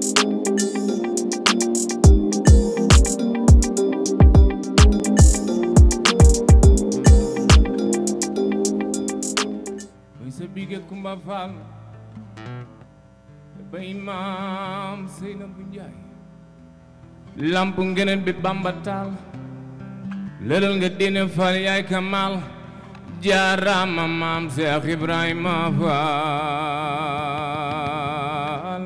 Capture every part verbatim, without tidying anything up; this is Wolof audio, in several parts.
Kumba Fall bay maam Seyna bu Njaay lamp ngenen bi Bamba Taal lëlal nga dina Fall yaay Kamal jaarama maam Seex Ibrahima Fall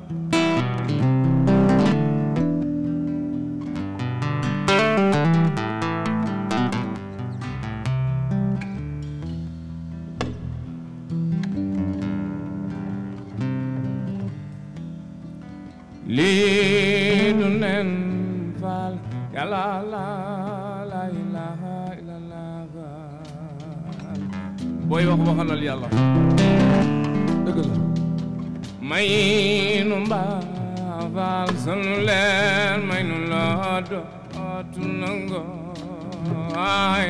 lii du nen Fall yàlla la la ilaha illallah Fall booy wax waxalal yàlla dëgg la may nu mbaa Fall sunu leen may nu la dootu nango ay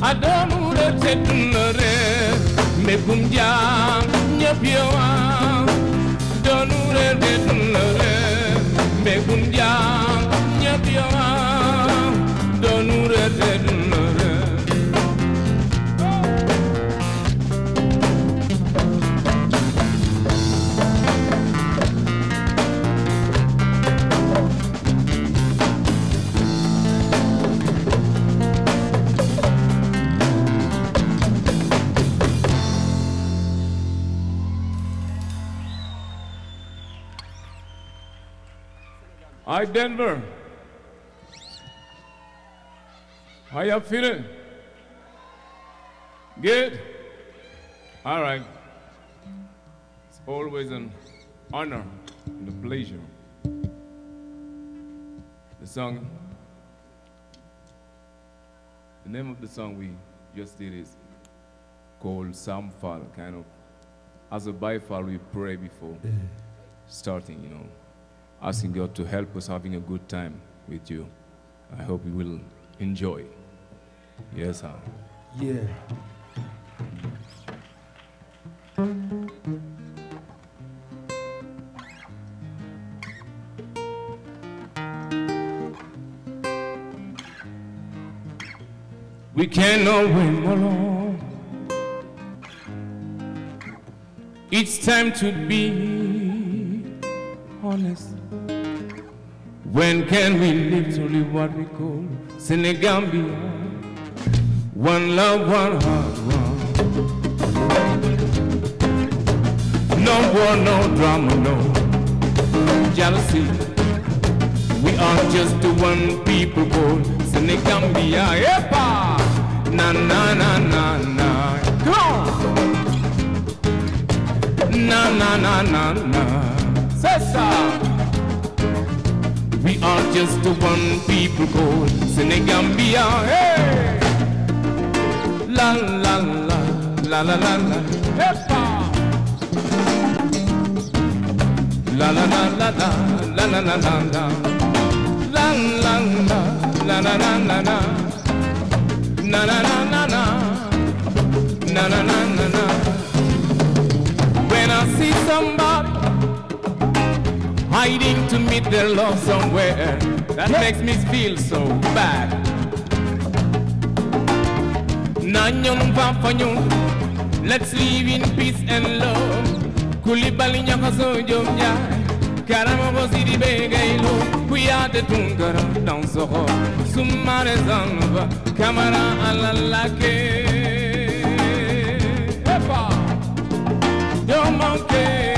adonure tetunore mekum jam nyapiowa donure tetunore mekum jam nyapiowa donure tetunore. Hi, Denver. How you feeling? Good? All right. It's always an honor and a pleasure. The song, the name of the song we just did is called Samfal, kind of, as a bifal we pray before starting, you know. Asking God to help us having a good time with you. I hope you will enjoy. Yes, sir. Yeah. We cannot win alone. It's time to be honest. When can we live to live what we call Senegambia? One love, one heart, one. No war, no drama, no jealousy. We are just the one people called Senegambia. Yepa! Na na na na na. Come on! Na na na na na. Sessa! We are just the one people called Senegambia. Hey! La la la la la la la. Epa! La la la la la la la la la la. La la la la la la la la. Na na na na na. Na na na na na. When I see somebody hiding to meet their love somewhere, that yeah. makes me feel so bad. Let's live in peace and love. Kulibali nyakaso jomja, karama bosidi begailo. Kuya de tungara dansoho, sumare zanva, kamara alalake. Epa, don't manque.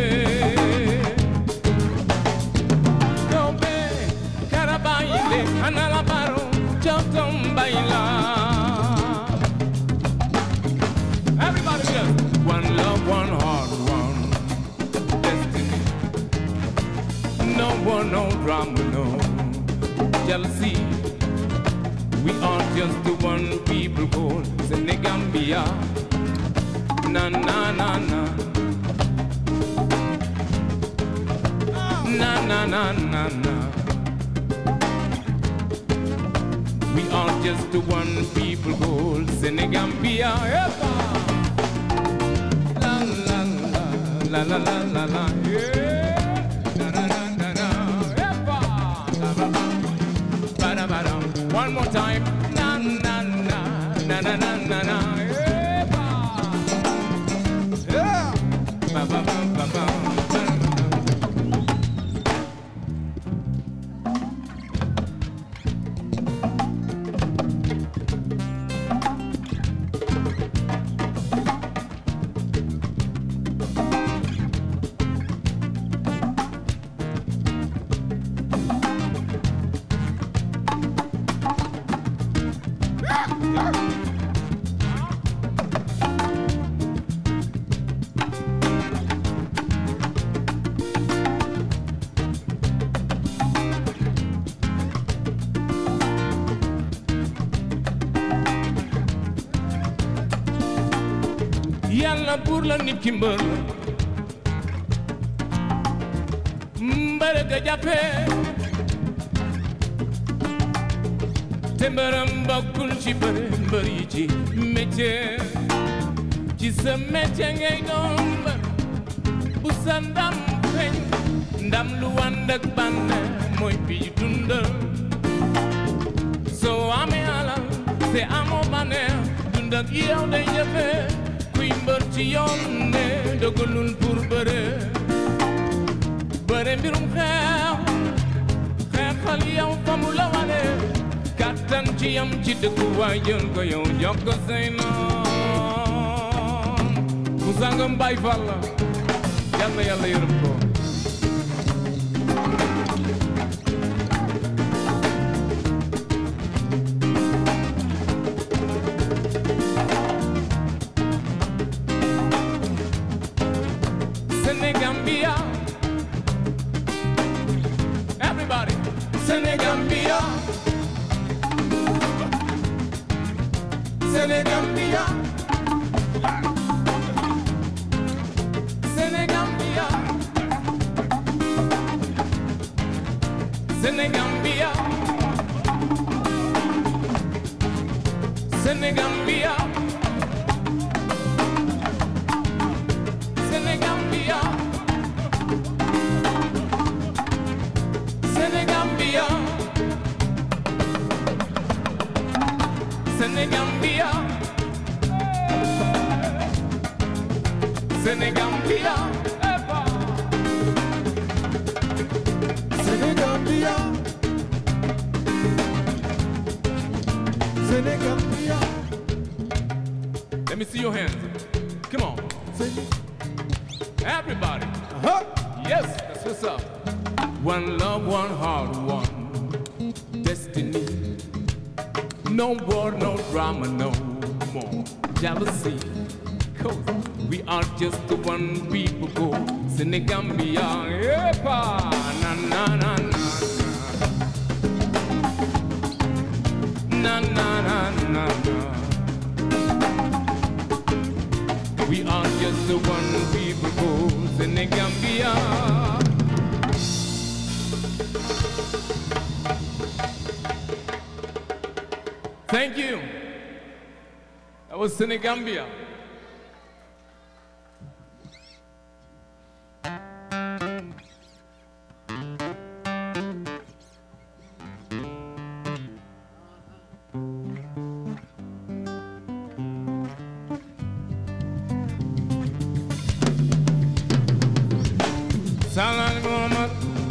Everybody just one love, one heart, one destiny. No war, no drama, no jealousy. We are just the one people called Senegambia. Na na na na. Na na na na na. We are just the one people called Senegambia. La la la la la la la la. Yeah. Da da da da da. One more time. Na na na na na na na na. Yeah. Ba ba ba ba ba. Yalla pour la nit ki mbër mbër ga jàppe te mbërëm bokkul ci bëre mbër yi ci métier ci sa métier ngay doon mbër bu sa ndam feeñ ndam lu ànd ak bànneex mooy bi dundal soo amee alal te amoo bànneex dund ak yow day jafe kuy mbër ci yoon ne dogalul pour bëre bëre mbirum xeex xeexal yow fa mu la wane kattan ci yam ci dëkku waay jël ko yow jox ko say noon ku sangam bay fal la yàlla yàlla yërëm ko Senegambia everybody Senegambia Senegambia Senegambia Senegambia Senegambia Senegambia Senegambia Senegambia Senegambia Senegambia Senegambia Let me see your hands. Come on. Everybody. Uh-huh. Yes, that's what's up. One love, one heart, one destiny. No war, no drama, no more jealousy. Cause we are just the one people go. Senegambia, yepa, na na na na. Na na na na na. We are just the one people go. Senegambia. Thank you. That was Senegambia. Salam Muhammad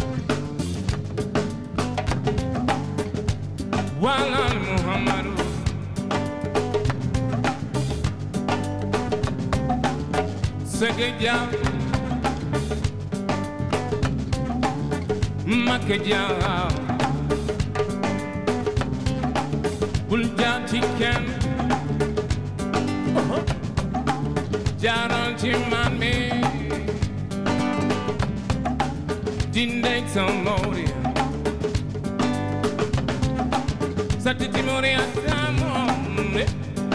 Walan Muhammad Segeja Makeja Bulja chicken Jaran chimami Dindek samori Sati timori atamone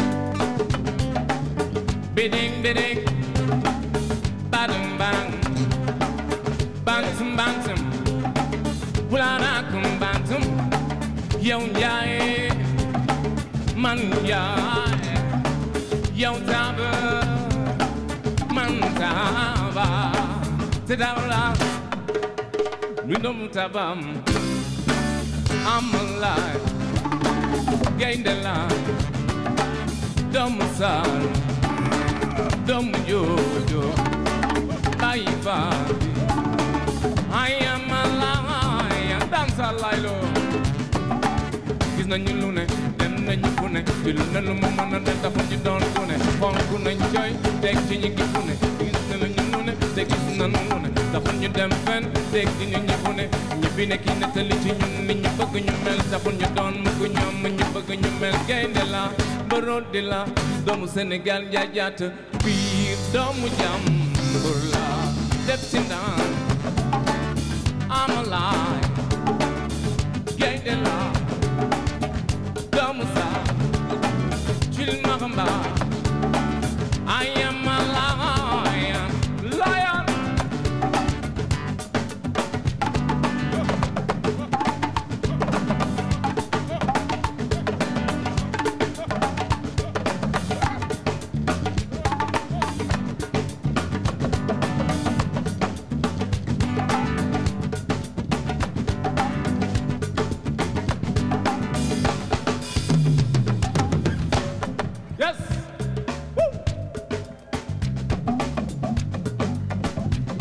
Bidding bidding Badum badum Bantum bantum Wulana kum bantum Yow njaay Man njaay Yow taba Man taba Tadawla Rhythm tabam, I'm alive. Gain the line, dumb sal, dumb jojo, bye bye. I am alive, dance a lilo. Is na ñu lu ne, dem na ñu fu ne, di lu ne lu mu mën a ne dafa ñu doon fu ne, fonk nañ coy, teg ci ñu gi fu ne, gis na la ñu lu ne, te gis na nu lu ne, dafa ñu dem fenn, teg ci ñu ñi fu ne, ñi fi nekk yi nettali ci ñun li ñu bëgg ñu mel, dafa ñu doon mugg ñoom ñu bëgg ñu mel, gaynde la, baro di la, doomu Sénégal jaajaata, biir doomu jàmbur la, def ci ndaan, I'm alive, gaynde la, doomu sa, cil maxamba, I am a lion, lion.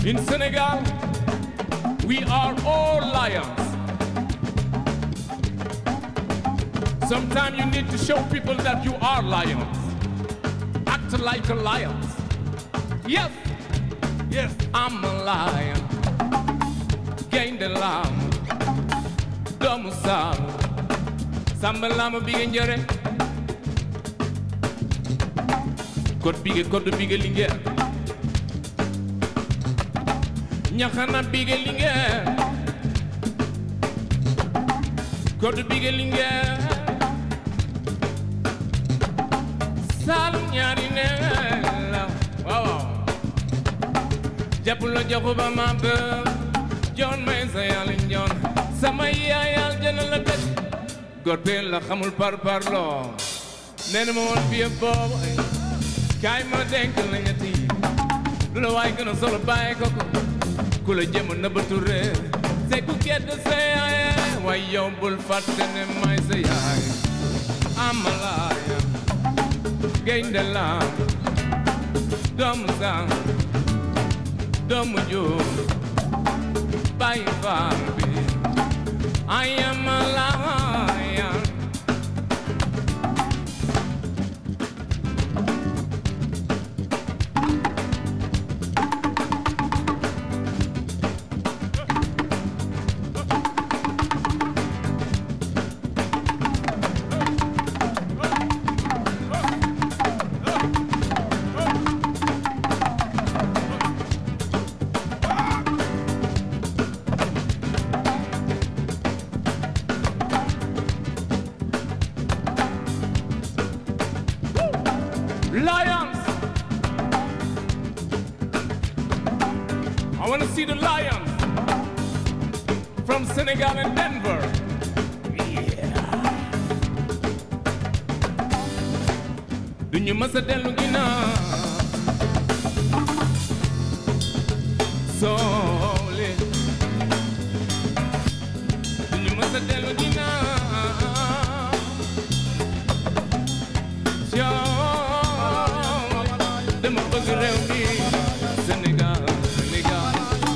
In Senegal, we are all lions. Sometimes you need to show people that you are lions. Act like a lion. Yes, yes, I'm a lion. Gain the lamb. Domu sal. Samba lama bige njere. Kot bige kot bige linger. Nyakana bige linger. Kot bige linger. Salum nyari nela. Wow. Japulo jakuba mabe. John may sayalin John. Sama yaayal jëna la tëj. Góor bi la xamul par parlo. Nee na ma woon fii boobu. Kaay ma denk la ñetti. Lu la waay gën a solo bàyyi ko ko. Ku la jëm nëbbatu réer. C'est ku gedd sa yaay. Waaye yow bul fàtte ne may sa yaay. I'm a lion. Gaynde la. Doomu sang. Doomu jóor. Bàyyi faar bi. I am a lion. Lions! I want to see the lions from Senegal and Denver. Yeah. Duñu mësa dellu ginnaaw. Soole. Duñu mësa dellu ginnaaw. Dama bëgg réew mi Sénégal Sénégal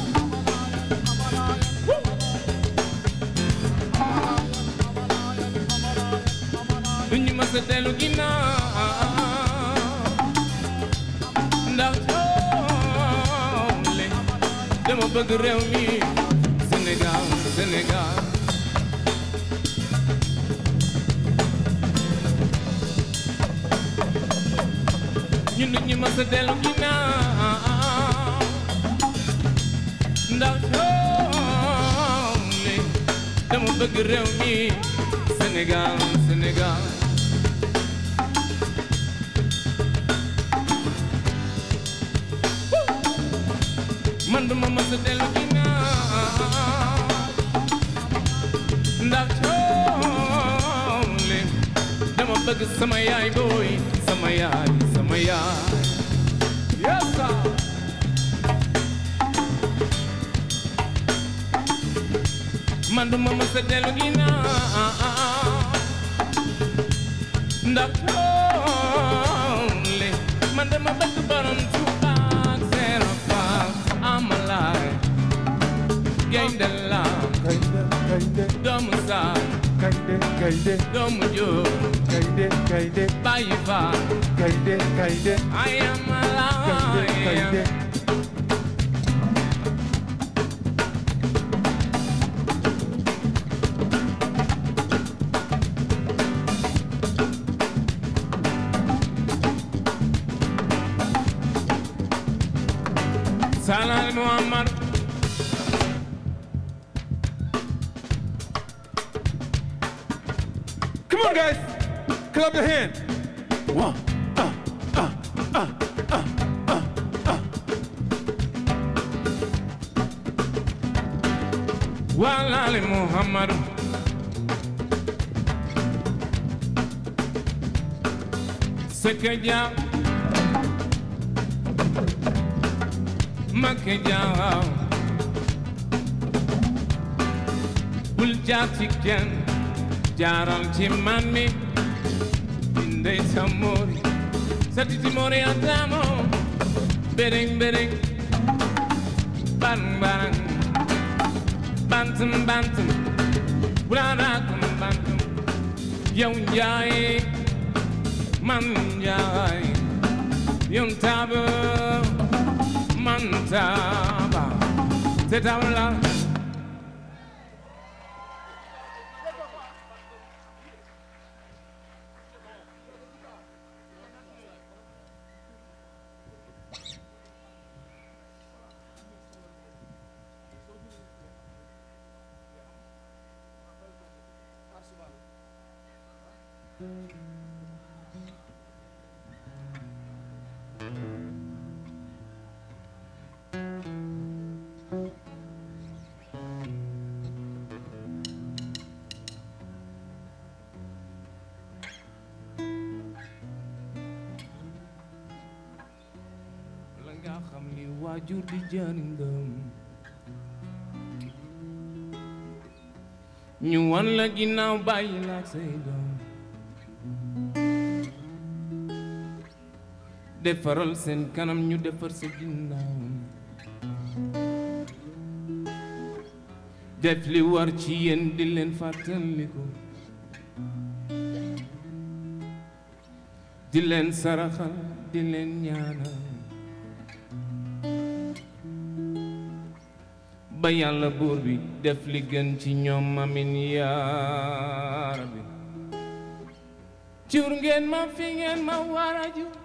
duñu mës a dellu ginnaaw ndax joole dama bëgg réew mi Sénégal Sénégal ñun duñu mës a dellu ginnaaw ndax joole dama bëgg réew mi Sénégal Sénégal man duma mës a dellu ginnaaw ndax joole dama bëgg sama yaay booy sama yaay sama yaay yes sir man duma mës a dellu ginnaaw ndax joole man dama bëgg borom Tuuba ak Seera Faal I'm alive gaynde la doomu saa Kaide, kaide, doomu jóor kaide, kaide, bàyyi faal kaide, kaide, I am a lion kaide. Salam Muhammad Come on, guys, clap your hand. One, uh, uh, uh, uh, uh, uh. Walali Muhammad Sekeja Makeja Bul jaar ci kenn jaaral ci man mi indey sa mori sa titi mori adamo bereng bereng bang bang bantum bantum bradakum bantum yow njaay man njaay yow taba man taba te tabla waajur di jëringam ñu wan la ginnaaw bàyyi la say doom defaral seen kanam ñu defar sa ginnaaw def li war ci yéen di leen fàttaliku di leen saraxal di leen ñaanal ba yàlla buur bi def li gën ci ñoom amin yaa rabbi jur ngeen ma fi ngeen ma war a jur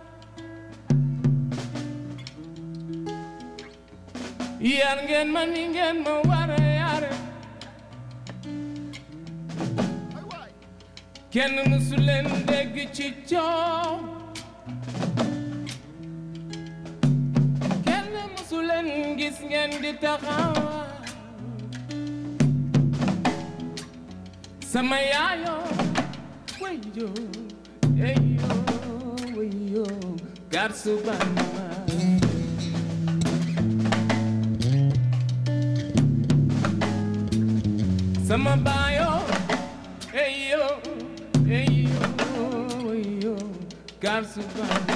yar ngeen ma ni ngeen ma war a yare kenn musu leen dégg ci coow kenn musu leen gis ngeen di taxaw sama yaayo wayo eyo wayo garsu banama sama bayo eyo eyo wayo garsu banama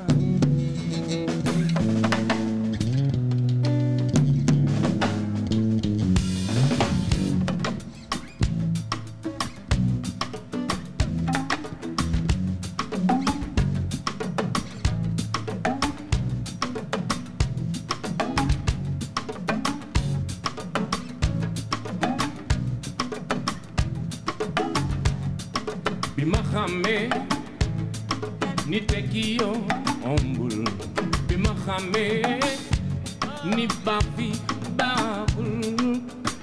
ni tekiyo ombul bi ma xamee ni baafi baaxul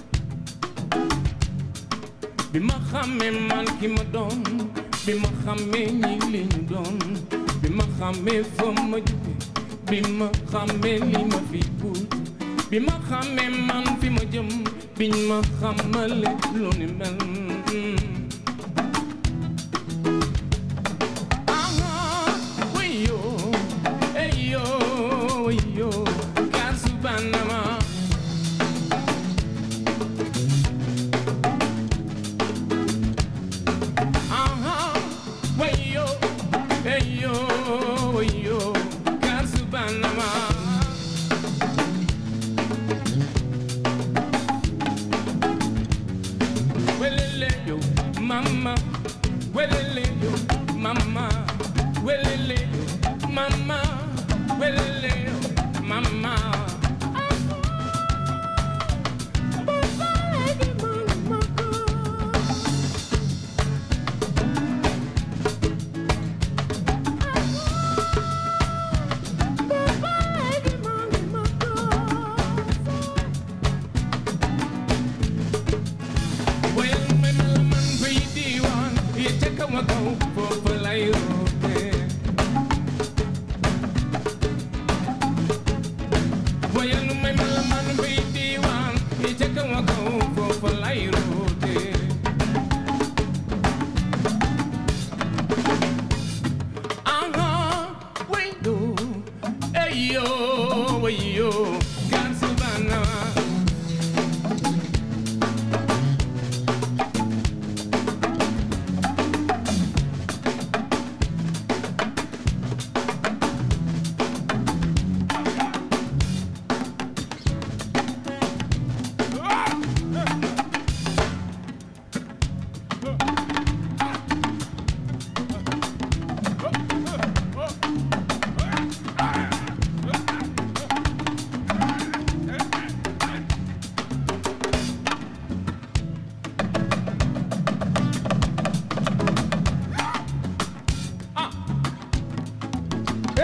bi ma xamee man ki ma doon bi ma xamee ñi li ñu doon bi ma xamee fa ma jóge bi ma xamee li ma fi puut bi ma xamee man fi ma jëm biñ ma xamale lu ni mel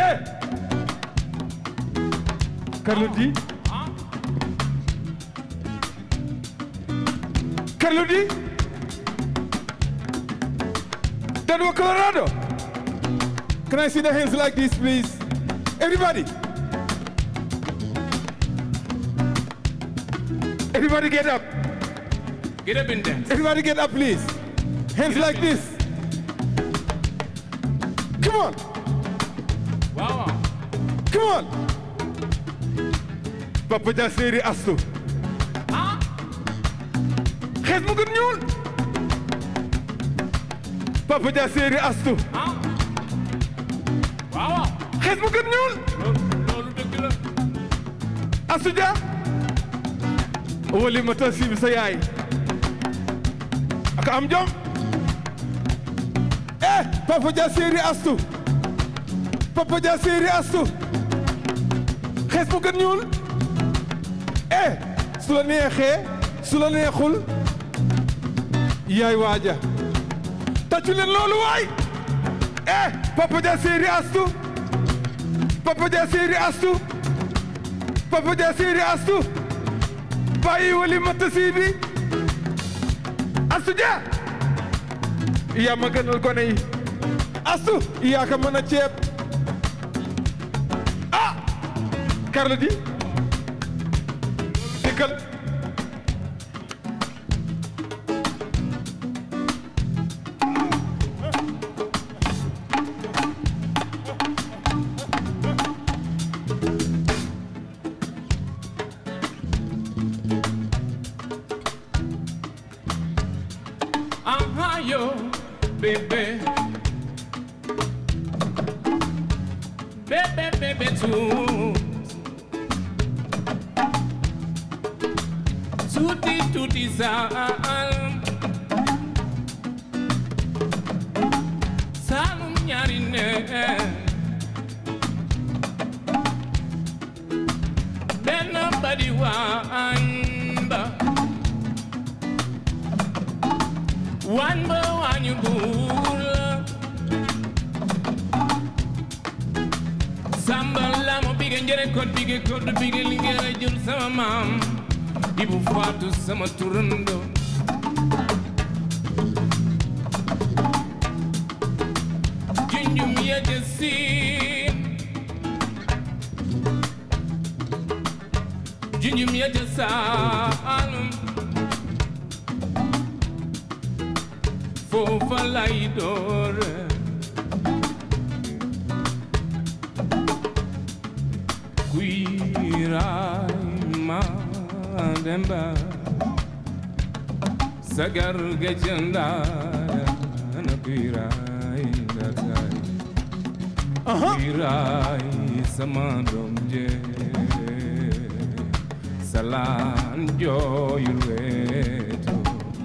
eh Carlou D Carlou D Denver, Colorado. Can I see the hands like this, please? Everybody. Everybody get up. Get up and dance. Everybody get up, please. Hands like this. Come on. Wow. Come on. Papa Jasiri Astu. Ah. Xees mu gën ñuul. Papa Jasiri Astu. Ah. Wow. Xees mu gën ñuul. Loolu dëgg la. Astu Dia. Wali ma tasibi sa yaay. Aka am jom. Eh, Papa Jasiri Astu. Papa Jasiri Astu. Xees mu gën ñuul. Eh, su la neexee, su la neexul. Yaay waaja. Tàccu leen loolu waay. Eh, Papa Jasiri Astu. Papa Jasiri Astu. Papa Jasiri Astu. Bàyyi wali ma tasibi. Astu Dia. Yaa ma gënal gone yi. Astu yaa ka mën a ceeb. Ah Carlou D dikkal. Yo, baby, baby, baby, too. Tutti, tutti, sal. Salum nyarine. Then nobody wanda. One more one you bull. Sambal mo big and get a code big code the big lingera jul sama mam. Ibu fatu sama turundo. Junjum ya jesi. Junjum ya jesalum. Fofa laidore Kuirai mademba Sagar gajanda na kuirai datai Kuirai samandomje Salan joyulweto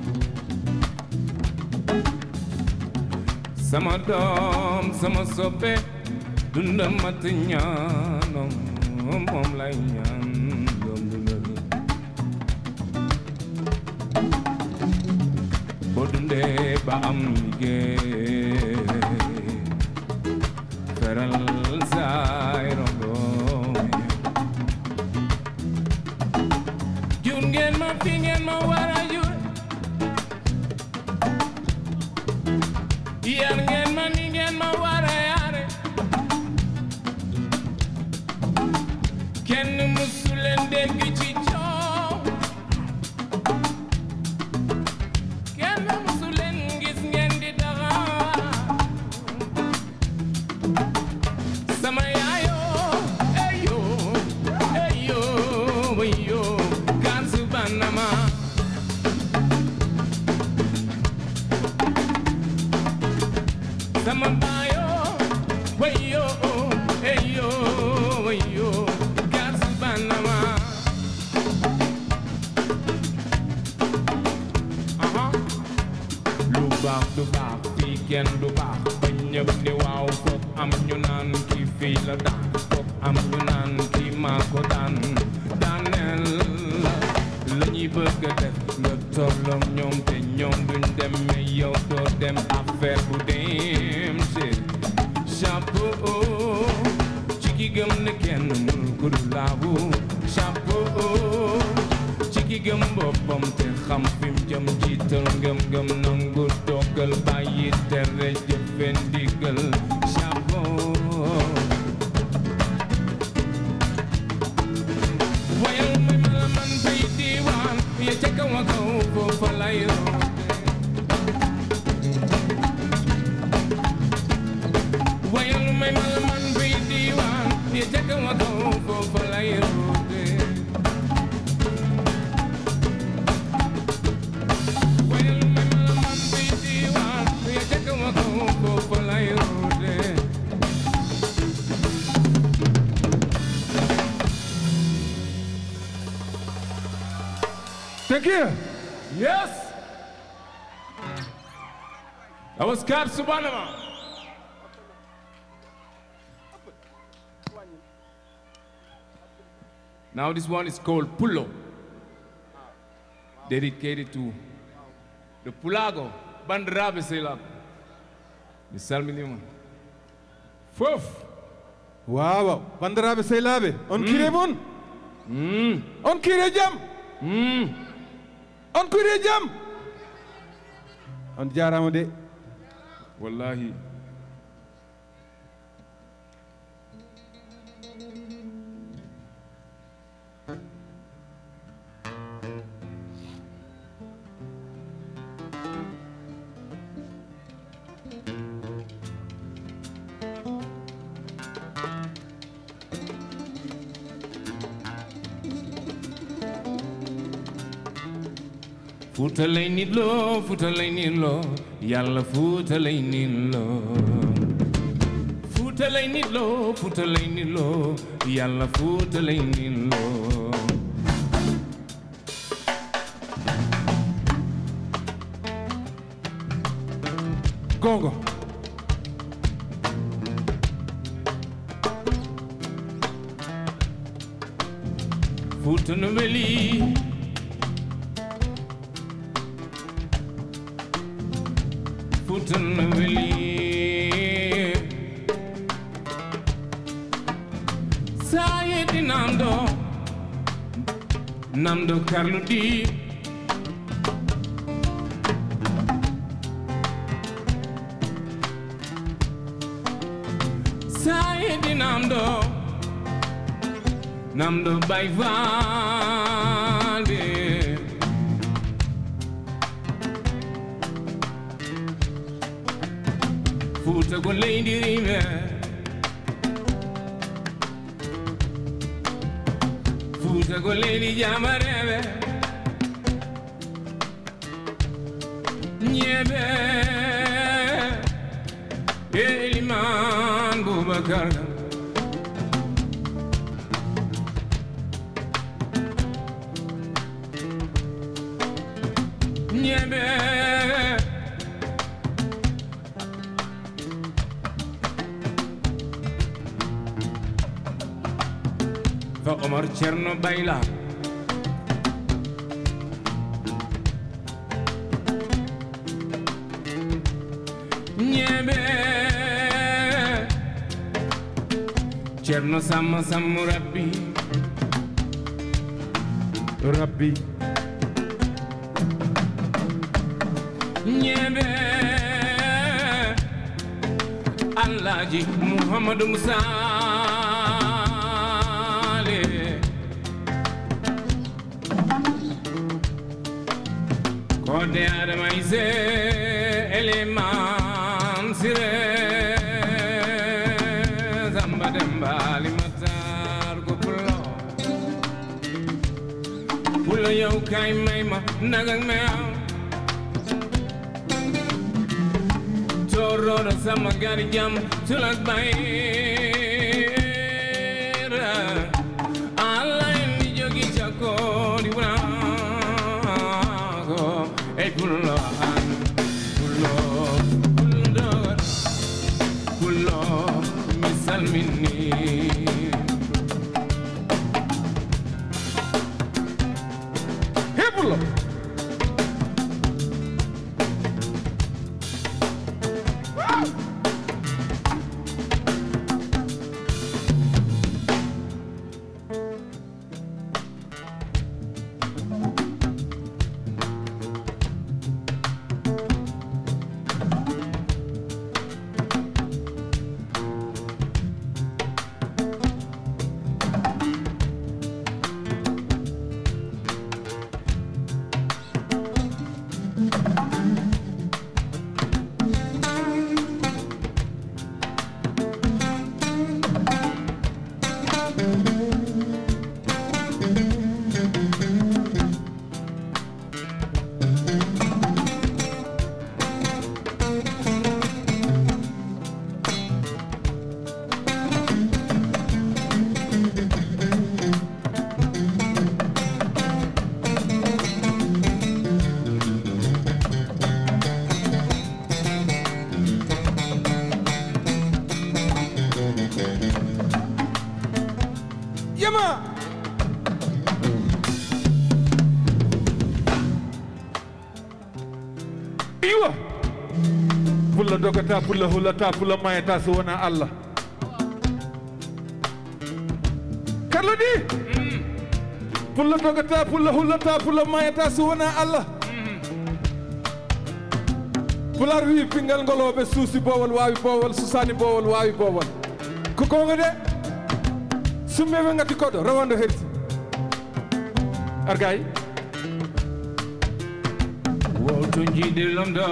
Sama doom sama soppe dunda mat ñaanam moom lay ñaan doom dundal boo dundee ba am liggéey feral saay rongoñ jur ngeen ma fi ngeen ma war a jur yar ngeen ma ni ngeen ma war a yare kenn musu leen dégg ci coow kenn musu leen gis ngeen di daxaar sama yaayoo eyo eyo eyo kan su banama Sama bayo, wayo, eyo, wayo, gasu banama. Aha, lu baax lu baax fii kenn du baax ba ñëpp ni waaw foog am ñu naan kii fii la daan foog am ñu naan kii maa ko daan daaneel la ñuy bëgg a def nga tolloom ñoom te ñoom duñ dem mais yow doo dem affaire bu dem chapeau gëm ne kenn mënul ko du laabu chapeau ci ki gëm boppam te xam fi mu jëm jiital ngëm-ngëm nangu dogal bàyyi tere jëfe ndigal chapeau wayal may ma la man bay diiwaan ya ca kaw a kaw foofa lay wayal may ma la man bay diiwaan ya ca kaw a kaw foofa lay roote wayal may ma la man bay diiwaan ya ca kaw a kaw foofa lay roote Thank you. Yes! That was Kat Subanama. Now this one is called Pulo, dedicated to the Pulago, Bandarabe Selak. The Salminima. Foof! Wow, bandaraɓe sehlaɓe on kire mon on kire jaam on kire jaam on jarama de Wallahi. Fuuta lay nit loo Fuuta lay nit loo Yàlla Fuuta lay nit loo Fuuta lay nit loo Fuuta lay nit loo Yàlla Fuuta lay nit loo Congo Fuuta no weli Fuuta no weli Sayedi namdo namdo Carlou D Sayedi namdo namdo Baye Valde Fuuta ko leydi rime Fuuta ko leydi jamareɓe ñeɓe Eliman Boubacar ñeɓe fa Omar Cerno Bayla ñeɓe Cerno Samma Sammu Rabbi Rabbi ñeɓe Alhaji Muhammadu Musa Kode Adama Ise Eleman Sire Zamba Dembali Matar ko Pulo Pulo yow kay may ma nagak meew Torodo sama gari jam tulak bayra Allah indi jogi chako di wana Hey Pulo Pulo Pulo Pulo misalmini Hey Pulo Yema. Iwa. Pulla dogata, pulla hulata, pulla mayata so wana Allah. Carlou D. Pulla dogata, pulla hulata, pulla mayata so wana Allah. Pular wi pingal ngoloɓe suusi bowol wawi bowol susani bowol wawi bowol ko gonga de summeɓe gatti koɗo rawando herti argay wowto jiiɗirlom ɗo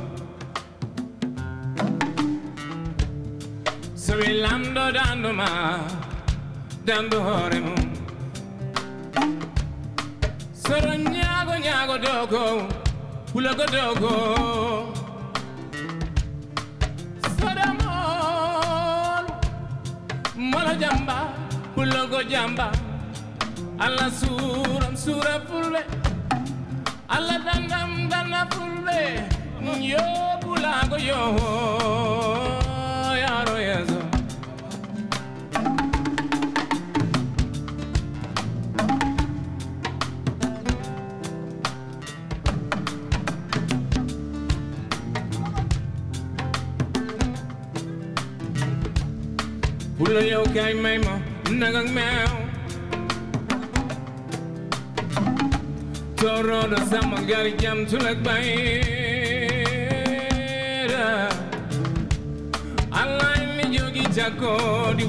so wi lamɗo danduma dandu hoore mum soro ñaago ñaago dogo hulago dogo Molo jamba, pulogo jamba, alla suram sura fulbe, alla dandam danna fulbe, yo pulago yo, yaro yezo. Pulo yo kay may mo nagang meow Toro do sama gari jam tulak bayra Allah ni jogi jako di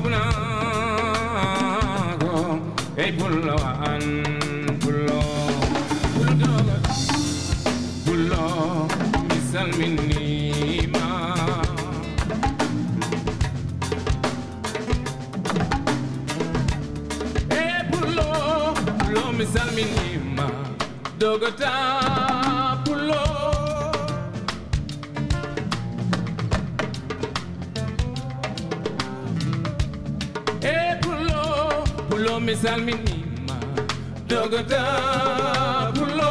punago Hey pulo an pulo Pulo doga Pulo misal minima misal minima dogota pulo e pulo pulo misal minima dogota pulo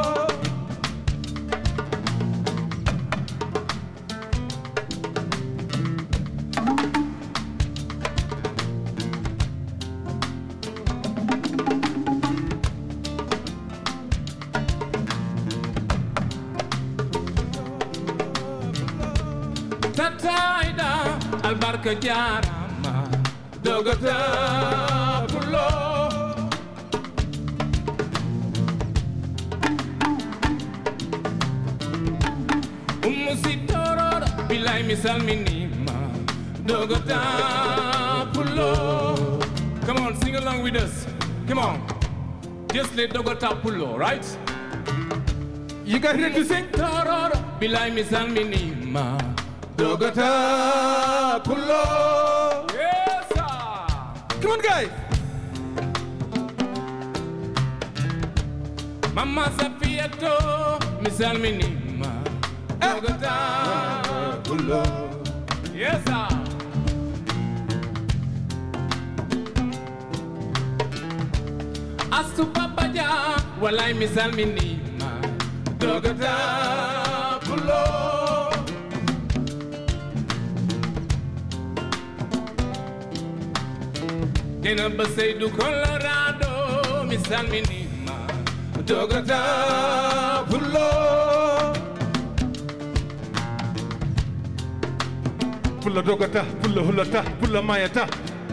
Tataida albarka jarama dogota pulo Umusitorora bilay misal minima dogota pulo Come on, sing along with us. Come on. Just let dogota pulo, right? You guys ready to sing? Torora bilay misal minima Dogota pulo. Yes, sir. Come on, guys. Mama Safiato, misal minima. Dogota pulo. Yes, sir. Astu papaja, walay misal minima. Dogota pulo. Kena basay du Colorado, misal minima, dogota pulo. Pulla dogota, pulla hulata, pulla mayata.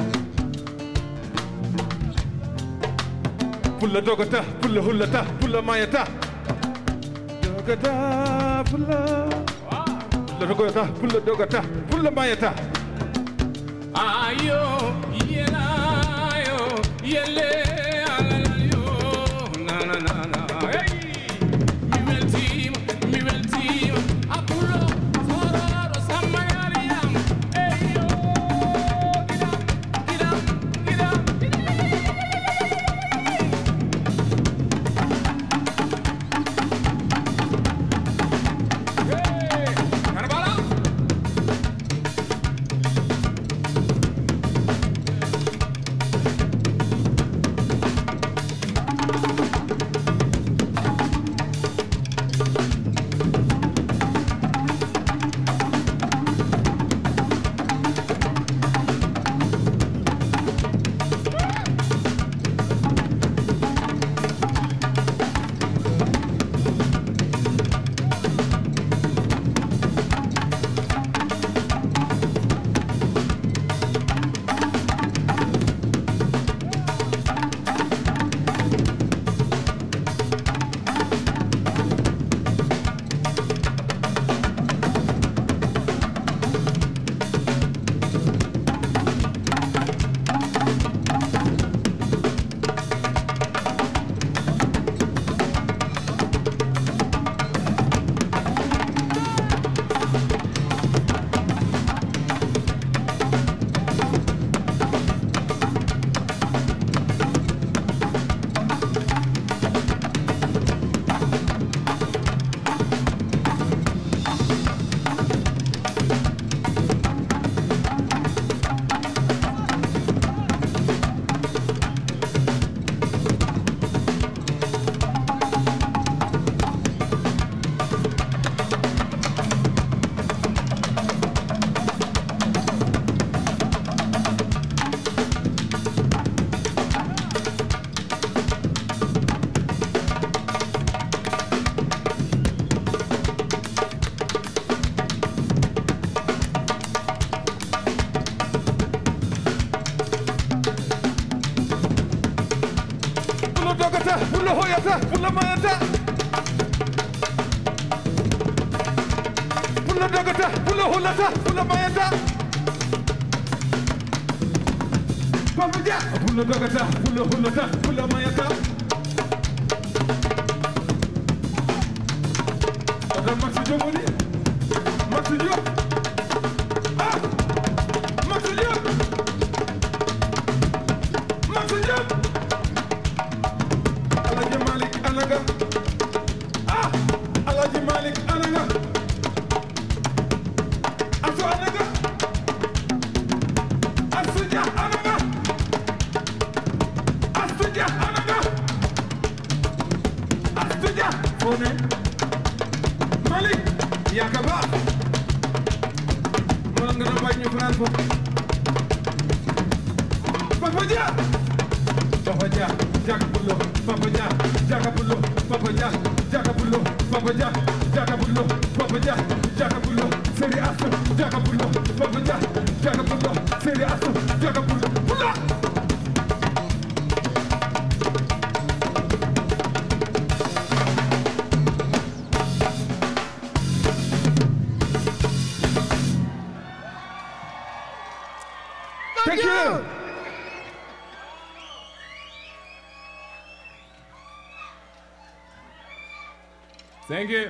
Pulla dogota, pulla hulata, pulla mayata. Dogota, pulla. Pulla dogota, pulla dogota, pulla mayata. Ayo, yela, ayo, yele, alala, yo, na na na na. Hey, mi bel team, mi bel team, apulo, fororo, samayariam. Hey yo, gidam, gidam, gidam, Hey, Carabala. pula hoyata pula mayata pula dagata pula hulata pula mayata Papa Dia pula dagata pula hulata pula mayata Ada Maxi Jomoni Maxi Diop ah Maxi Diop Maxi Diop Alhaji Malik anaga ah Alhaji Malik anaga Asu anaga Asu Dia anaga Asu Dia anaga Asu Dia Fone Malik yakaba mo nga na bañ ñu France ko Papa Dia Papa Dia Jakabulo Papa Dia Jakabulo Papa Dia Jakabulo Papa Dia Jakabulo Papa Dia Jakabulo Seri Asu Jakabulo Papa Dia Jakabulo Seri Asu Jakabulo Pula Thank you. Thank you.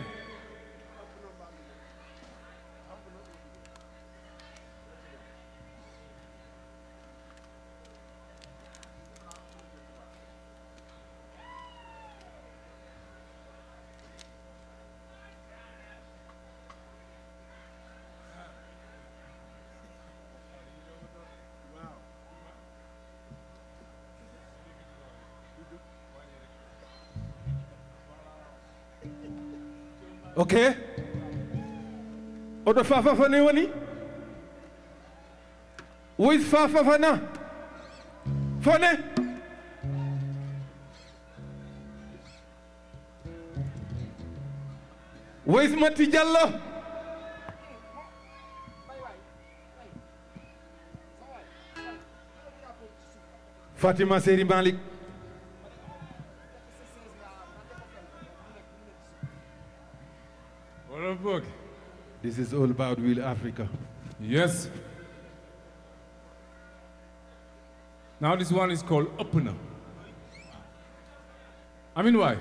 Okay. Odo Fafa Fane wani? Who is Fafa Fana? Fane? Who is Mati Jallo? Fatima Seri Malik. Book. This is all about real Africa. Yes. Now this one is called Opener. I mean why?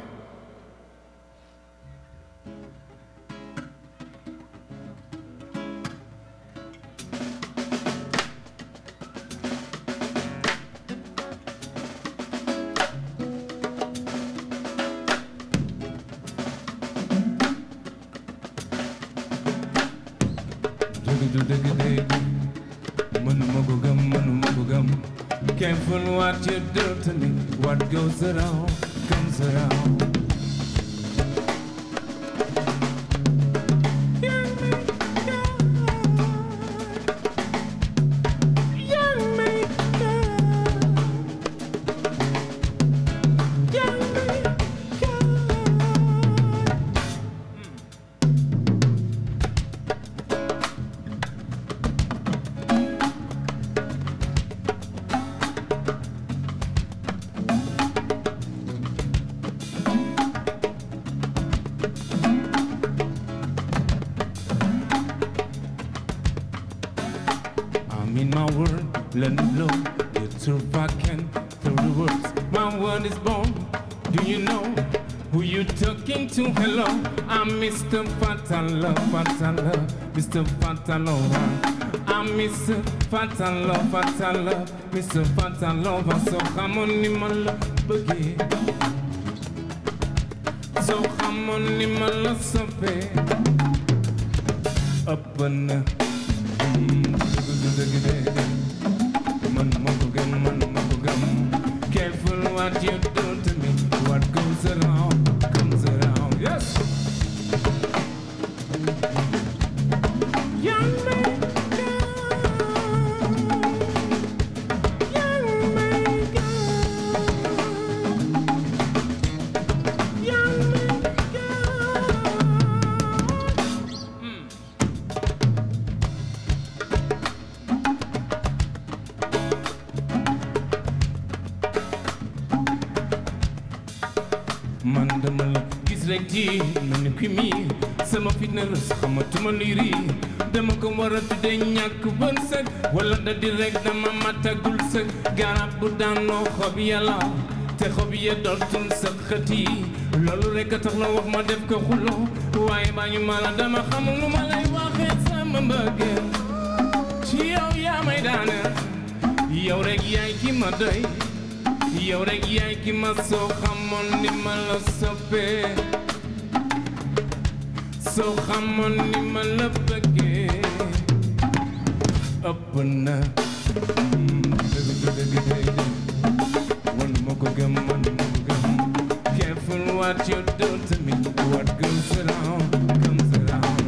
Careful what you do to me. What goes around comes around. Let me blow, you through I can through the words. My word is born. Do you know who you talking to? Hello, I'm Mister Fatala, Fatala, Mister Fatala. I'm Mister Fatala, Fatala, Mister Fatala. So come on, Nimala, boogie. So come on, Nimala, sope. Up and up. Careful what you do to me. What goes around comes around. Yes. Young man, young man, young man. Mm. rek ji mel ni ki mi sama fitna rës xamatuma liiri dama ko war a tuddee ñàkk bën sëg wala da di rek dama matagul sëg garab bu daanoo xob yàlla te xob ya dootul sëqati loolu rek a tax la wax ma def ko xulo waaye baa ñu ma la dama xamul lu ma lay waxee sama mbëggeel ci yow yaa may daaneel yow rek yaay ki ma doy yow rek yaay ki ma soo xamoon ni ma la soppee soo xamoon ni ma la bëggee ëpp na dëgg dëgg dëgg wan ma ko gëm wan ma ko gëm careful what you do to me what goes around comes around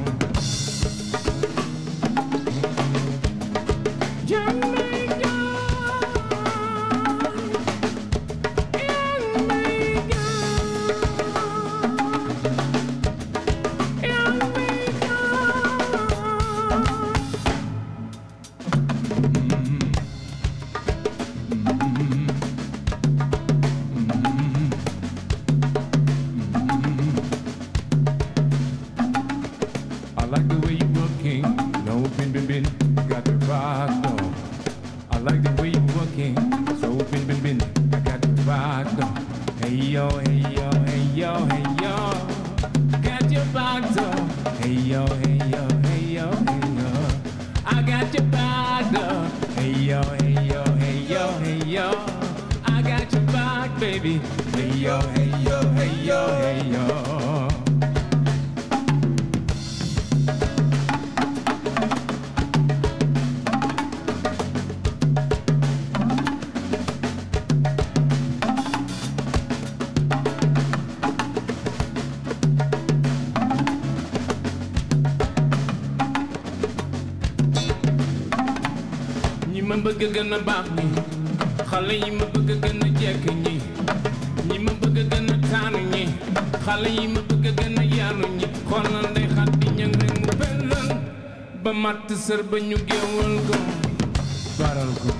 bëgg gën a baax ñi xale yi ma bëgg gën a jekk ñi ñi ma bëgg gën a taanu ñi xale yi ma bëgg gën a yaanu ñi xoolal ndey xat di ñang rek mu bellan ba matt sër ba ñu géewal ko baral ko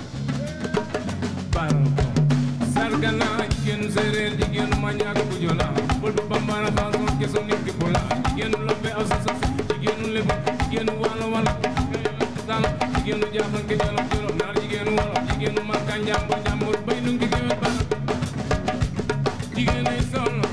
baral ko sargana jigéenu séeréer jigéenu mañaak bu jola bul bu bambara xaasoon keso nit ki bola jigéenu lobbe aw sa sa jigéenu lebu jigéenu wala wala jigéenu jaaxal ke jolof jolof naar jigéenu wolof jigéenu makka njàmbur njàmbur bay nu ngi géwél ba jigéen ay solo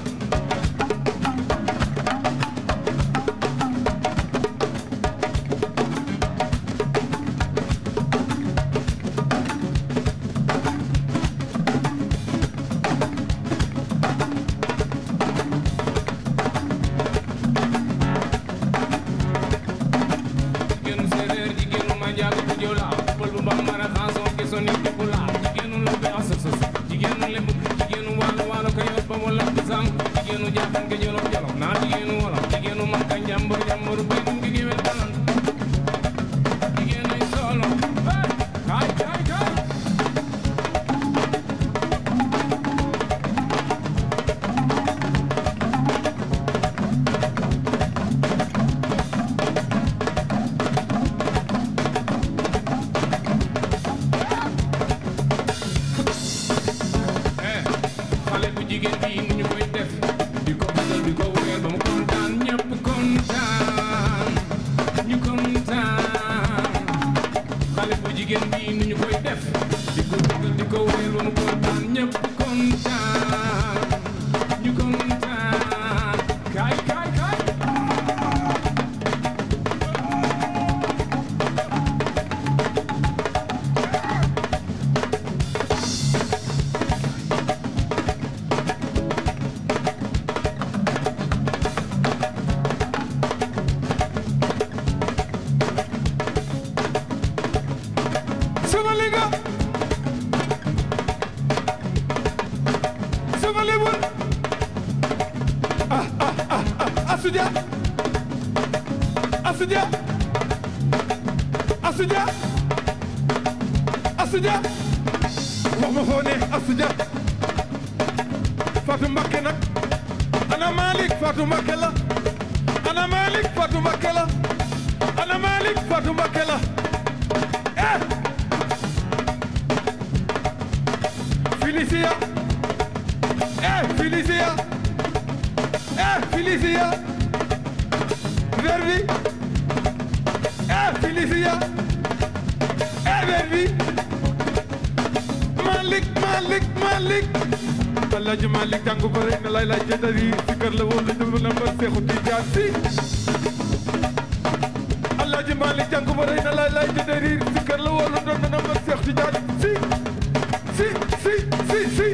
Asuja Asuja Asuja wax ma foo ne Asuja Fatou Mbacké nag ana Malick Fatou Mbacké la ana Malick Fatou Mbacké la ana Malick Fatou Mbacké la eh Felicia eh Felicia eh Felicia Verbi eh Felicia eh Verbi Malik Malik Malik Alaaji Malik jàngu bare na lay lay jëndari si kër la woon la ñu la ma Seexu Tijaan si Alaaji Malik jàngu bare na lay lay jëndari si kër la woon la doon na ma Seexu Tijaan si si si si si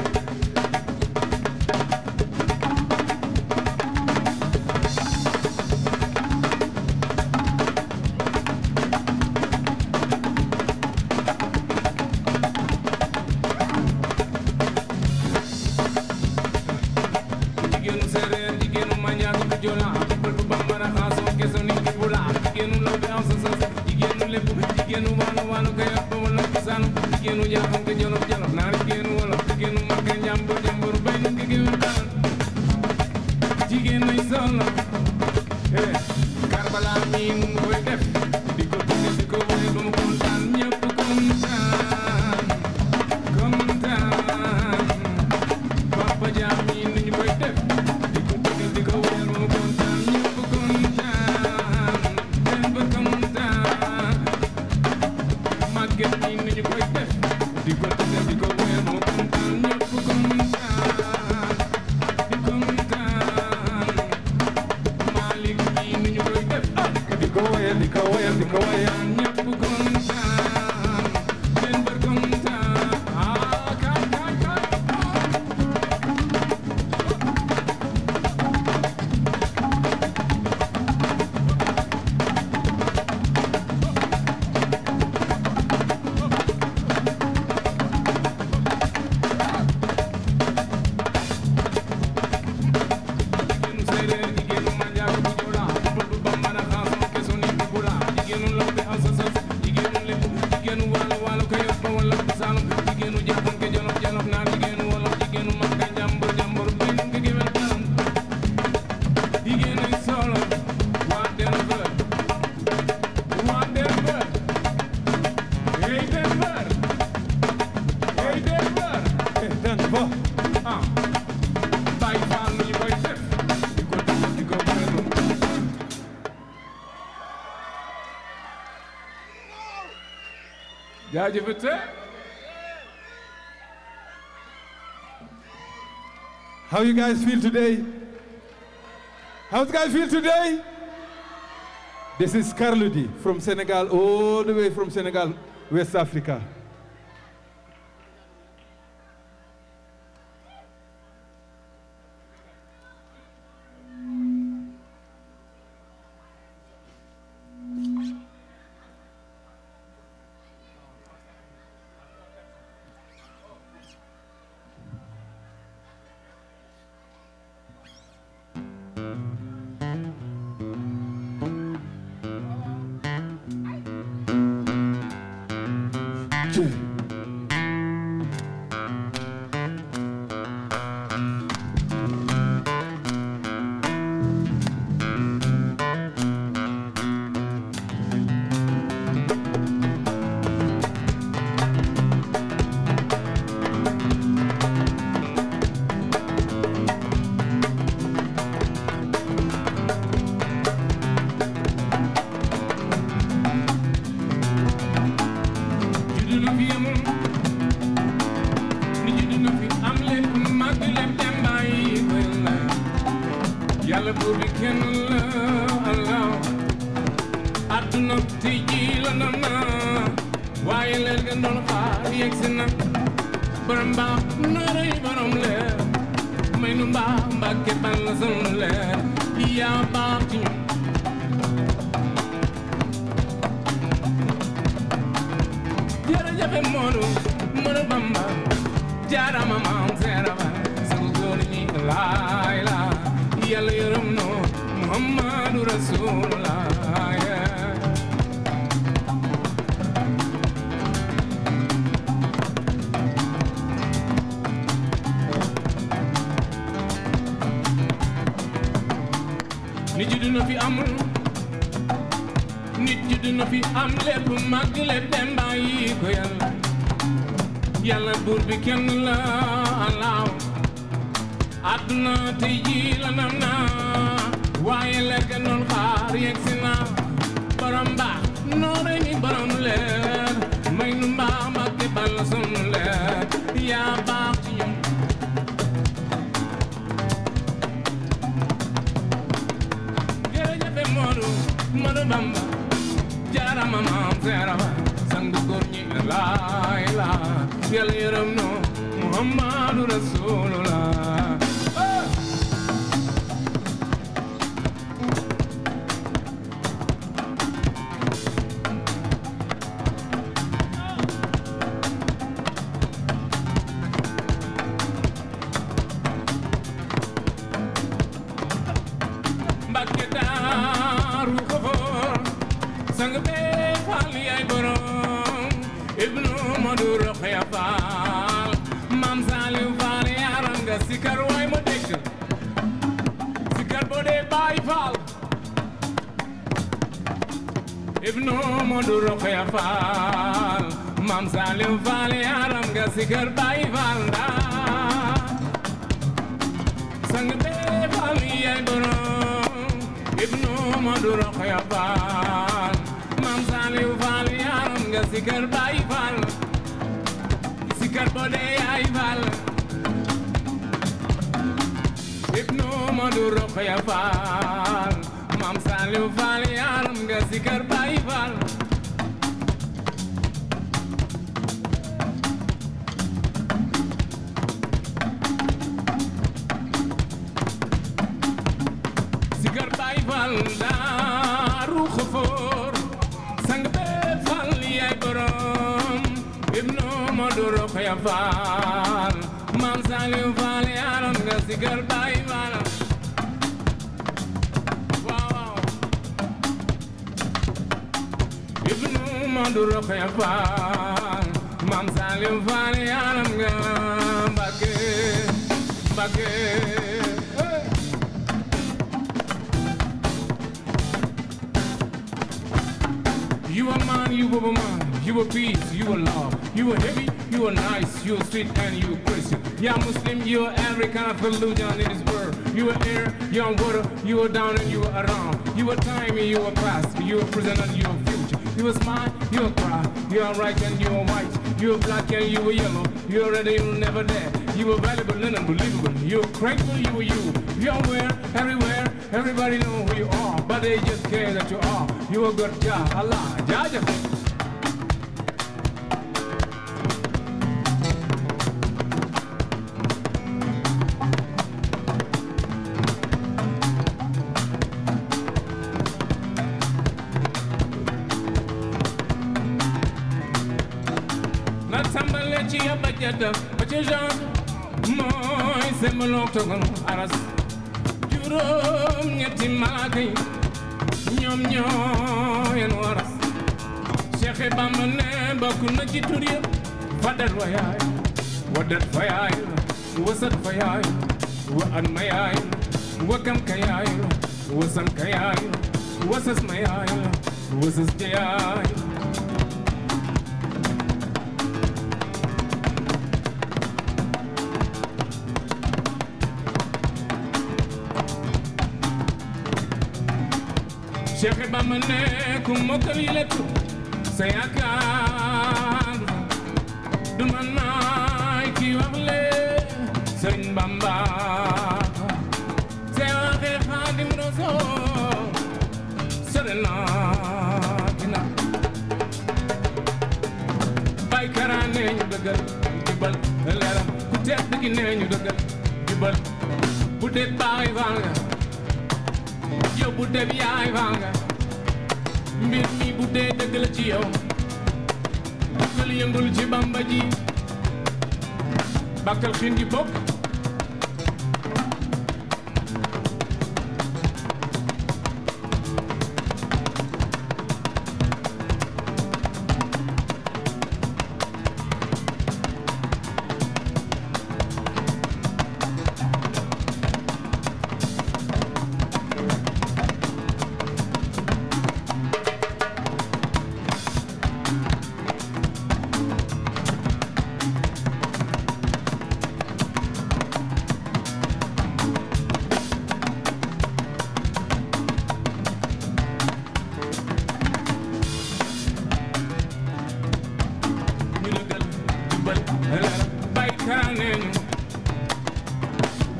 How you guys feel today? How you guys feel today? This is Carlou D from Senegal, all the way from Senegal, West Africa. àdduna tey jii la nam na waaye lekk noon xaar yegg si na borom baax noore ni borom leer may nu mbaam ak di bal sunu leer yaa baax ci ñun jërëjëf Moodu Moodu Bamba jaarama maam seeraba sang góor ñi laa ilaa yàlla yërëm no Muhammadu Rasulullah Mbakke Daaru Xafoor sang bee Faal yaay borom Ibnu Madu Roxaya Faal Maam Saaliw Faal yaaram nga sikar waay ma dégg sikar boo dee Baay Faal Ibnu Madu Roxaya Faal Maam Saaliw Faal yaaram nga sikar Baay Faal ndaa sang bee Faal yaay borom Ibnu Madu Roxaya Faal Maam Saaliw Faal yaaram nga sikar Baay Faal sikar boo dee yaay Faal Ibnu Madu Roxaya Faal Maam Saaliw Faal yaaram nga sikar Baay Faal sikar Baay Faal Daaru Xafoor sang bee Faal yaay borom Ibnu Madu Roxaya Faal Maam Saaliw Faal yaaram nga sikar Baay Faal waaw Ibnu Madu Roxaya Faal Maam Saaliw Faal yaaram nga Mbakke Mbakke You are man, you are man, you are peace, you are love, you are heavy, you are nice, you are sweet, and you are Christian. You are Muslim, you are every kind of religion in this world. You are air, you are water, you are down and you are around. You are time, you are past, you are present and you are future. You are smile, you are cry, you are right and you are white. You are black and you are yellow, you are red and you are never there. You are valuable and unbelievable, you are grateful, you are you. You are where, everywhere, everybody know who you are, but they just care that you are. You are good, Jah, Allah, Jah, Jah. Na tàmbale ci yaba jada ba ci Jean mooy sembaloo togon aras juróom ñetti malaaka yi ñoom ñoo yen waras Cheikh Bamba ne bokk na ci tur yëpp fadat wa yaay wadat fa yaay wasat fa yaay wa an ma yaay wa kam ka yaay wasan ka yaay wasas ma yaay wasas ja yaay Cheikh Bamba ne ku mokkal yi lettu sa yaakaar du man maay ki wax le Sëriñ Bamba se waxe Xaadim Rasuul sore naa dina bay kara ne ñu dëggal jubal leeram ku tedd gi ne ñu dëggal jubal bu dee baay faal nga yow bu dee yaay faal nga mbir mi bu dee dëgg la ci yow bakkal yëngul ci Bamba ji bakkal xiin gi bokk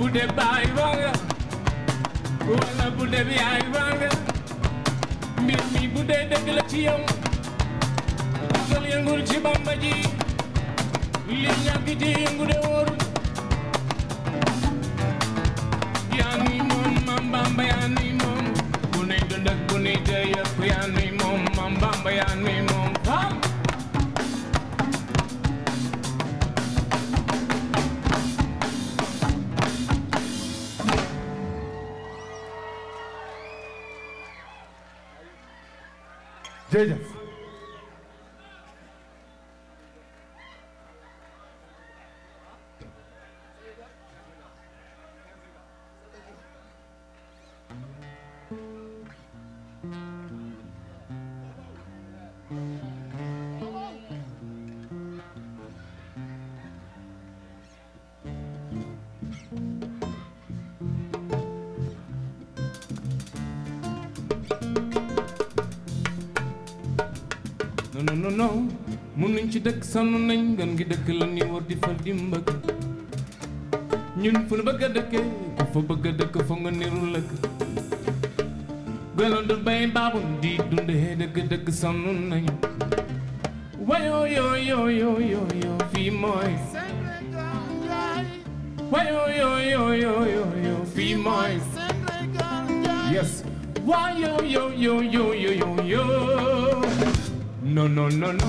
bu dee baay wanga wala bu dee yaay wanga mbir mi bu dee dëgg la ci yow dugal yëngul ci Bamba ji li ñàkk ci yëngu de wóorul yaa ni moom Mam Bamba yaa ni moom bu nuy dund ak bu nuy dee yëpp yaa ni moom Mam Bamba yaa ni moom fam jërëjëf non non non mun nañ ci dëkk sonn nañ gan gi dëkk la ni war di fal di mbëgg ñun fu nu bëgg a dëkke ku fa bëgg a dëkk fa nga niru lëkk gëloon du bay baabu di dundee dëgg dëgg sonn nañ wayo yo yo yo yo yo fii mooy wayo yo yo yo yo yo fii mooy yes wayo yo yo yo yo yo yo no no no no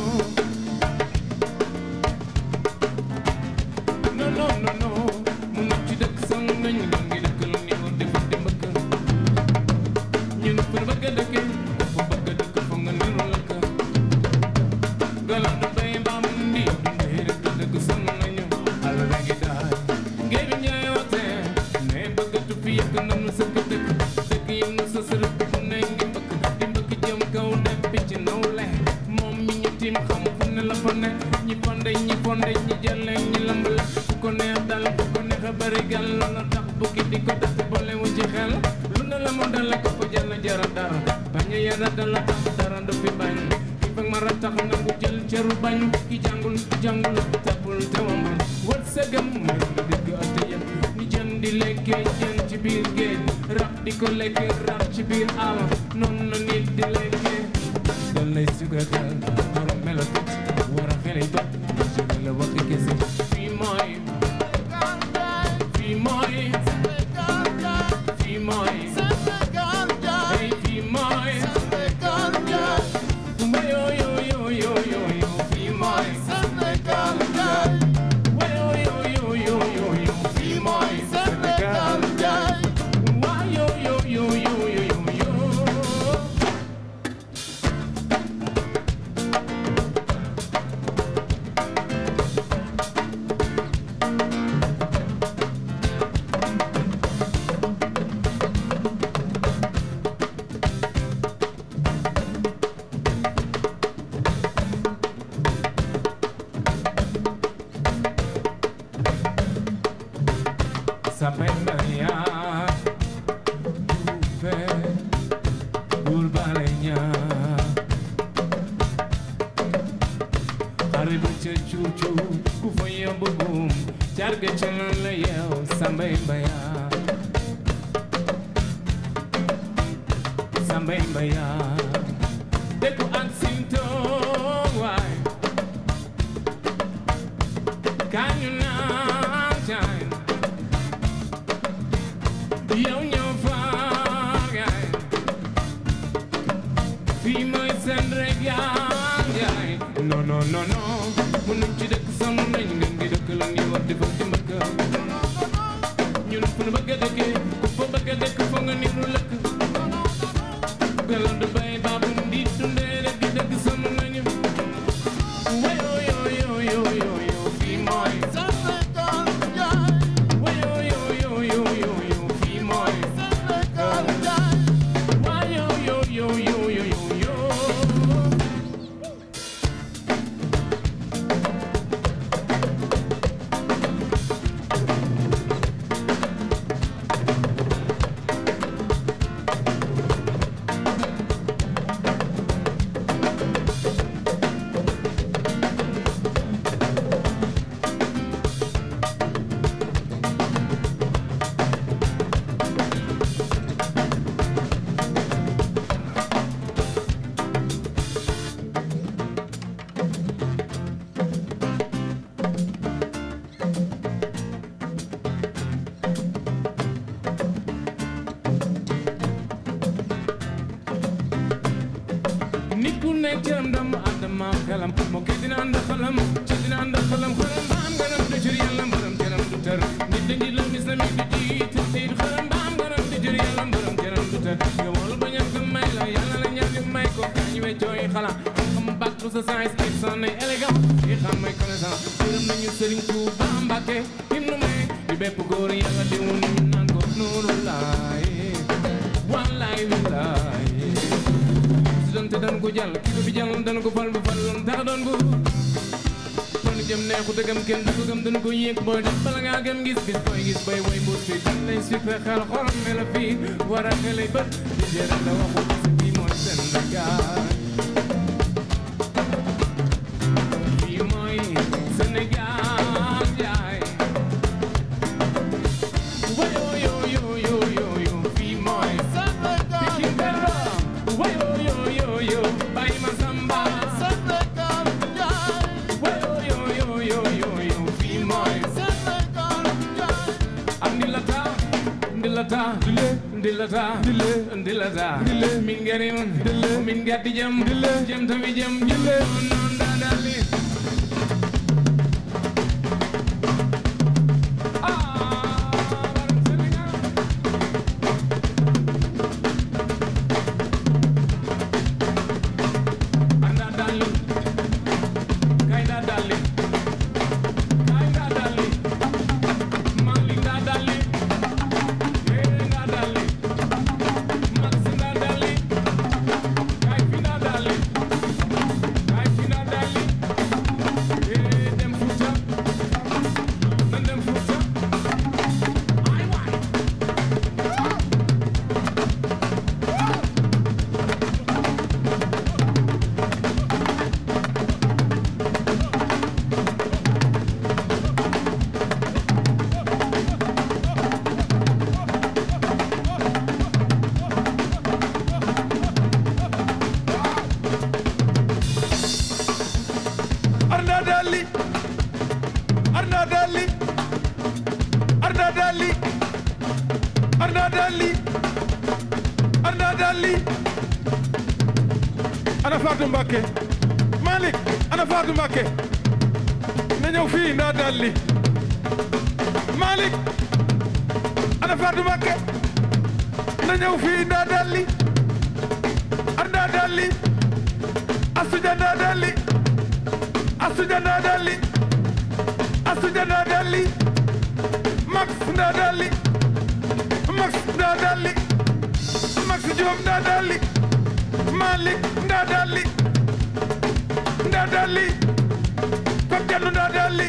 no no no no mu nekk ci dëkk sang nañ gan gi dëkk lu ni war di fa di mbëkk ñun fu bëgg a dëkke fu bëgg a dëkk fa nga niru lëkk galandu bay mbaam ndi dundee dëkk dëkk sang nañu ala la ngi daay ngee bi ñaay wate ne bëgg a tuppi yëkk nanu sëkk dëkk dëkk yi nu sa sërëk bu ne ngi mbëkk di mbëkk jëm kaw def bi ci naw le tim xam fu ne la fa ne ñi fonde ñi fonde ñi jële ñi lamb la ku ko neex dal ku ko neex a bari gal loola tax bukki di ko def boole wu ci xel lu ne la mu dale ko ko jël jara dara bañ a yara dala tax dara du fi bañ ki fag ma tax nangu jël cëru bañ ki jàngul jàngul tapul te wambul wër sëgam mel na dëgg ate yëpp ni jën di lekkee jën ci biir géej rab di ko lekkee rab ci biir àll noonu la nit di lekkee dal lay sugatal melo tut war a xelay tot jëme la waxi kese fii mooy fii mooy fii mooy hey fii mooy yo yo yo yo yo yo fii mooy yo yo yo yo yo yo fii mooy Sénégal waa yo yo yo yo yo yo mooy cëram doomu Adama xelam moo kay dina ànd xalam ci dina ànd xalam xalam baam ganam du jur yàlla mbërëm cëram du tër nit dañuy lam islamique du jiite tiit xalam baam ganam du jur yàlla mbërëm cëram du tër nga wol ba ñam ko may la yàlla la ñam ñu may ko kañu weccooy xala xam bac tout sa science et son est élégant yi xam may connaissance gërëm nañu Sëriñ Tuuba Mbàkke im nu may di bépp góor yàlla di wun ñu naan ko nuuru laay wallaay wilaay si doon te dan ko jàll ki ko fi jàll dan ko fal bu fal loon tax doon bu kon jëm neexu dëggam kenn du ko gëm dan ko yéeg booy def bala ngaa gëm gis bis booy gis booy woy mbuut fi dan lay sucre xel xolam ne la fii war a xelay bët di jëre la waxu si fii mooy Sénégal fii mooy Sénégal jaay wayo yo yo yo yo yo fii mooy Pikin Bello wayo yo yo yo bay ma samba wayo yo yo yo yo yo fii mooy am ndilata ndilata ndilata ndilata min ngari on min gaddi jam jam tami jam non dadali ana Fatou Mbacké Malick ana Fatou Mbacké na ñëw fii ndaa dalli Malick ana Fatou Mbacké na ñëw fii ndaa dalli ar ndaa dalli asuja ndaa dalli asuja ndaa dalli asuja ndaa dalli Max ndaa dalli Max ndaa dalli Max Diop ndaa dalli Malick ndaa dalli ndaa dalli Pape Diallo ndaa dalli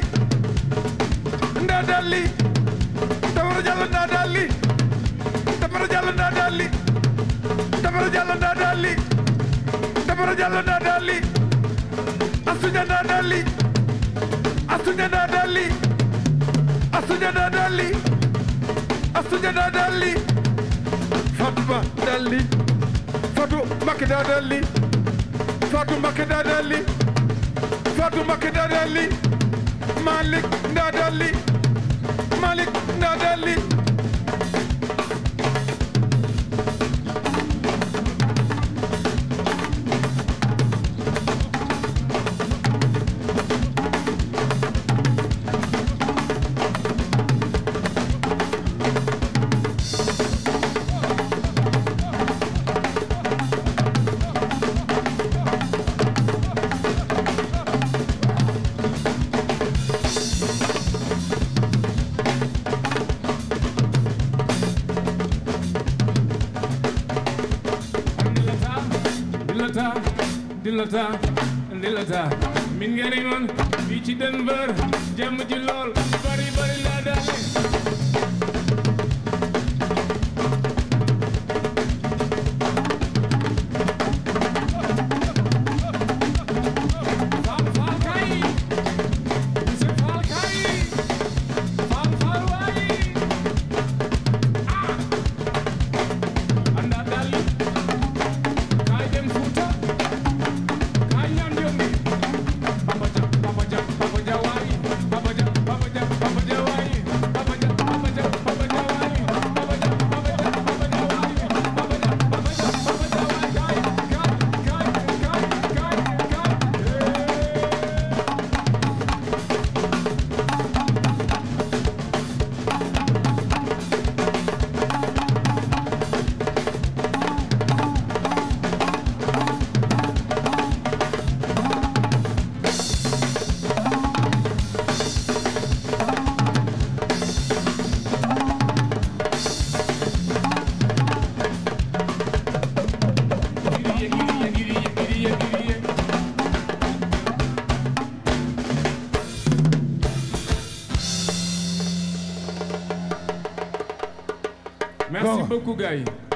ndaa dalli Tabara Diallo ndaa dalli Tabara Diallo ndaa dalli Tabara Diallo ndaa dalli Tabara Diallo ndaa dalli Asuja ndaa dalli Asuja ndaa dalli Asuja ndaa dalli Asuja ndaa dalli Fatou Ba dalli Fatou Mbacké daa dalli Fatou Mbacké daa dalli Fatou Mbacké daa dalli Malick daa dalli Malick daa dalli Dilata dilata min ngari man fii ci Denver jàmm ji lool bari bari la dale Papa beaucoup gars yi